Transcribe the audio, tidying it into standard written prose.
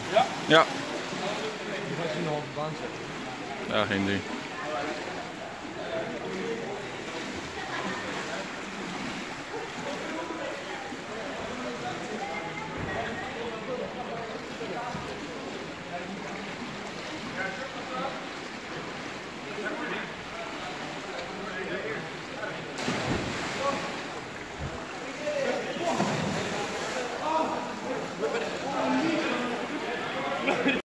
Ja. Die gaat je in de halve baan zetten. Ja, geen ding.